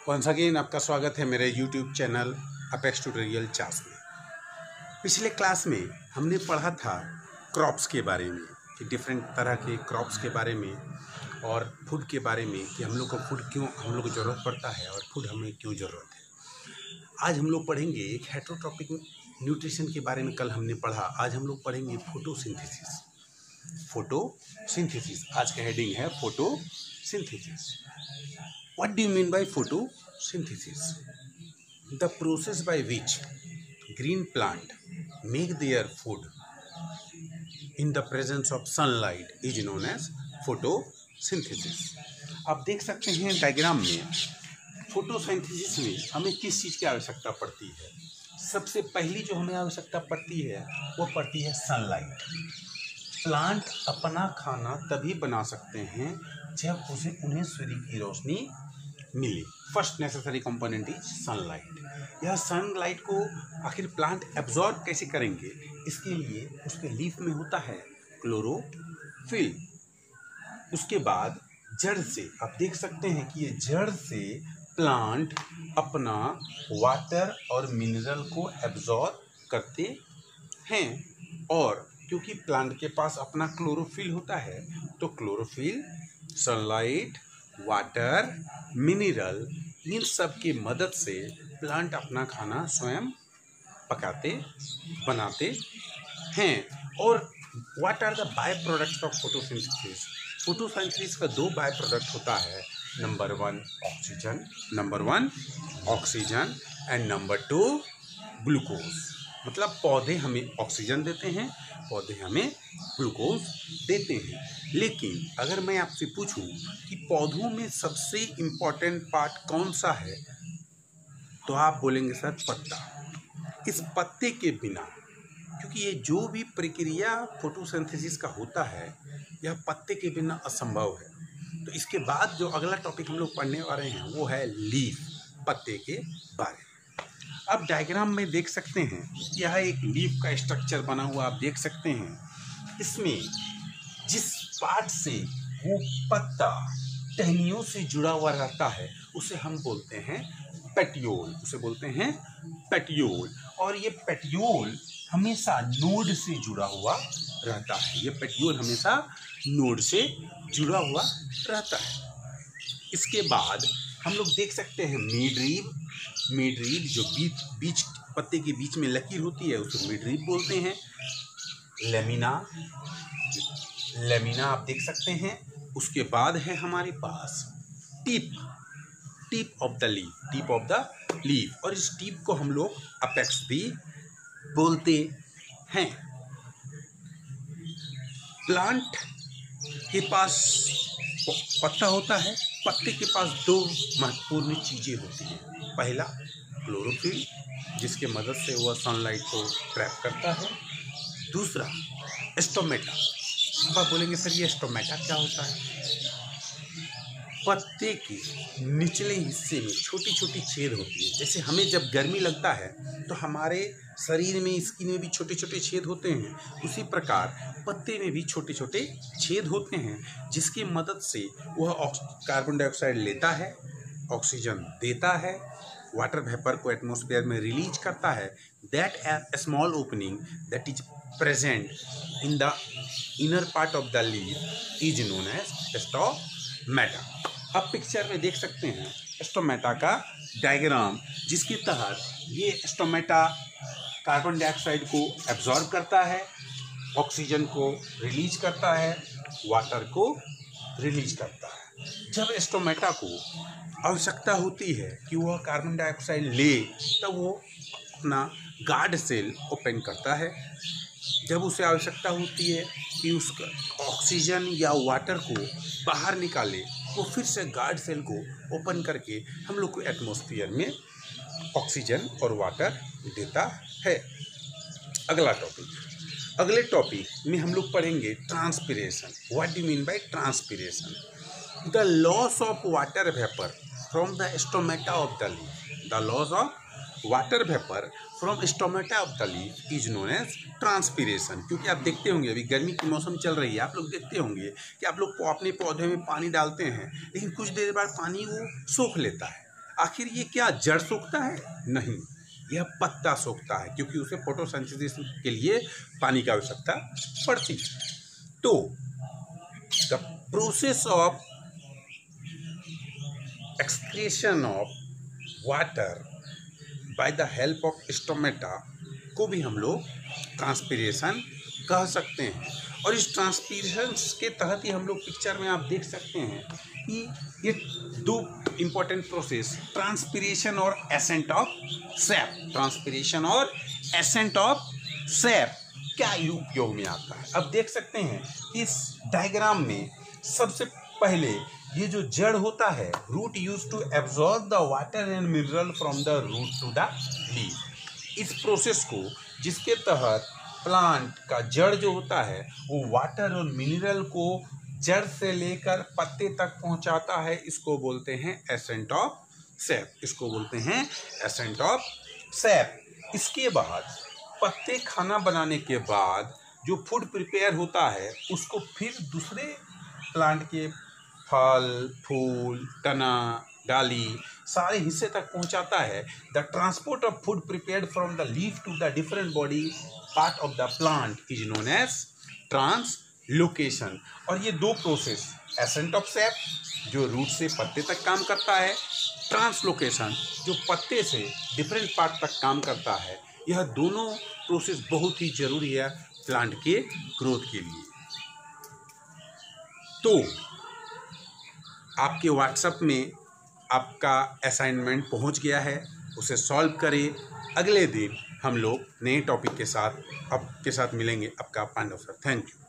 Once again आपका स्वागत है मेरे YouTube चैनल अपेक्स ट्यूटोरियल चास में। पिछले क्लास में हमने पढ़ा था क्रॉप्स के बारे में कि डिफरेंट तरह के क्रॉप्स के बारे में और फूड के बारे में कि हम लोग को फूड क्यों हम लोग को ज़रूरत पड़ता है और फूड हमें क्यों ज़रूरत है। आज हम लोग पढ़ेंगे एक हेटेरोट्रॉपिक न्यूट्रिशन के बारे में। कल हमने पढ़ा, आज हम लोग पढ़ेंगे फोटोसिंथेसिस। फोटोसिंथेसिस आज का हेडिंग है photosynthesis. What do you mean by photosynthesis? The process by which green plant make their food in the presence of sunlight is known as photosynthesis. आप देख सकते हैं डायग्राम में फोटोसिंथेसिस में हमें किस चीज़ की आवश्यकता पड़ती है। सबसे पहली जो हमें आवश्यकता पड़ती है वो पड़ती है सनलाइट। प्लांट अपना खाना तभी बना सकते हैं जब उन्हें सूर्य की रोशनी मिले। First necessary component is sunlight. यह सनलाइट को आखिर प्लांट एब्जॉर्ब कैसे करेंगे, इसके लिए उसके लीफ में होता है क्लोरोफिल। उसके बाद जड़ से आप देख सकते हैं कि ये जड़ से प्लांट अपना वाटर और मिनरल को एब्जॉर्ब करते हैं। और क्योंकि प्लांट के पास अपना क्लोरोफिल होता है तो क्लोरोफिल, सनलाइट, वाटर, मिनरल, इन सब की मदद से प्लांट अपना खाना स्वयं बनाते हैं। और what are the by products of photosynthesis? Photosynthesis का दो बाय प्रोडक्ट होता है। Number one oxygen and number two glucose. मतलब पौधे हमें ऑक्सीजन देते हैं, पौधे हमें ग्लूकोज देते हैं। लेकिन अगर मैं आपसे पूछूं कि पौधों में सबसे इम्पोर्टेंट पार्ट कौन सा है, तो आप बोलेंगे सर पत्ता। इस पत्ते के बिना, क्योंकि ये जो भी प्रक्रिया फोटोसिंथेसिस का होता है यह पत्ते के बिना असंभव है। तो इसके बाद जो अगला टॉपिक हम लोग पढ़ने वाले हैं वो है लीफ, पत्ते के बारे में। अब डायग्राम में देख सकते हैं यह एक लीफ का स्ट्रक्चर बना हुआ आप देख सकते हैं। इसमें जिस पार्ट से वो पत्ता टहनियों से जुड़ा हुआ रहता है उसे हम बोलते हैं पेटियोल। और ये पेटियोल हमेशा नोड से जुड़ा हुआ रहता है। इसके बाद हम लोग देख सकते हैं मिडरीब जो बीच पत्ते के बीच में लकीर होती है उसे मिडरीब बोलते हैं। लेमिना आप देख सकते हैं। उसके बाद है हमारे पास टिप ऑफ द लीफ, और इस टिप को हम लोग अपेक्स भी बोलते हैं। प्लांट के पास पत्ता होता है, पत्ते के पास दो महत्वपूर्ण चीज़ें होती हैं। पहला क्लोरोफिल, जिसके मदद से वह सनलाइट को ट्रैप करता है। दूसरा स्टोमेटा। अब आप बोलेंगे सर ये स्टोमेटा क्या होता है? पत्ते के निचले हिस्से में छोटी छोटी छेद होती है। जैसे हमें जब गर्मी लगता है तो हमारे शरीर में, स्किन में भी छोटे छोटे छेद होते हैं, उसी प्रकार पत्ते में भी छोटे छोटे छेद होते हैं जिसकी मदद से वह कार्बन डाइऑक्साइड लेता है, ऑक्सीजन देता है, वाटर वेपर को एटमॉस्फेयर में रिलीज करता है। That a small opening that is present in the inner part of the leaf is known as stomata. आप पिक्चर में देख सकते हैं स्टोमेटा का डायग्राम, जिसके तहत ये स्टोमेटा कार्बन डाइऑक्साइड को एब्जॉर्ब करता है, ऑक्सीजन को रिलीज करता है, वाटर को रिलीज करता है। जब स्टोमेटा को आवश्यकता होती है कि वह कार्बन डाइऑक्साइड ले, तब वो अपना गार्ड सेल ओपन करता है। जब उसे आवश्यकता होती है कि उसका ऑक्सीजन या वाटर को बाहर निकाले, वो फिर से गार्ड सेल को ओपन करके हम लोग को एटमॉस्फेयर में ऑक्सीजन और वाटर देता है। अगले टॉपिक में हम लोग पढ़ेंगे transpiration. What do mean by transpiration? The loss of water vapour from the stomata of the leaf. The loss of water vapour from stomata of the leaf is known as transpiration. क्योंकि आप देखते होंगे अभी गर्मी की मौसम चल रही है, आप लोग देखते होंगे कि आप लोग अपने पौधे में पानी डालते हैं, लेकिन कुछ देर बाद पानी वो सोख लेता है। आखिर ये क्या जड़ सोखता है? नहीं, यह पत्ता सोखता है, क्योंकि उसे फोटोसिंथेसिस के लिए पानी की आवश्यकता पड़ती है। तो the process of excretion of water by the help of stomata को भी हम लोग ट्रांसपीरेशन कह सकते हैं। और इस ट्रांसपीरेशन के तहत ही हम लोग पिक्चर में आप देख सकते हैं कि ये दो इम्पोर्टेंट प्रोसेस, ट्रांसपीरेशन और एसेंट ऑफ सैप, ट्रांसपीरेशन और एसेंट ऑफ सैप क्या उपयोग में आता है। अब देख सकते हैं इस डायग्राम में सबसे पहले ये जो जड़ होता है, root use to absorb the water and mineral from the root to the leaf. इस प्रोसेस को, जिसके तहत प्लांट का जड़ जो होता है वो वाटर और मिनरल को जड़ से लेकर पत्ते तक पहुंचाता है, इसको बोलते हैं एसेंट ऑफ सैप, इसको बोलते हैं एसेंट ऑफ सैप। इसके बाद पत्ते खाना बनाने के बाद जो फूड प्रिपेयर होता है उसको फिर दूसरे प्लांट के फल, फूल, तना, डाली सारे हिस्से तक पहुंचाता है। The transport of food prepared from the leaf to the different body part of the plant is known as translocation. और ये दो प्रोसेस, एसेंट ऑफ सैप जो रूट से पत्ते तक काम करता है, ट्रांसलोकेशन जो पत्ते से डिफरेंट पार्ट तक काम करता है, यह दोनों प्रोसेस बहुत ही जरूरी है प्लांट के ग्रोथ के लिए। तो आपके व्हाट्सएप में आपका असाइनमेंट पहुंच गया है, उसे सॉल्व करें। अगले दिन हम लोग नए टॉपिक के साथ आपके साथ मिलेंगे। आपका पांडव सर, थैंक यू।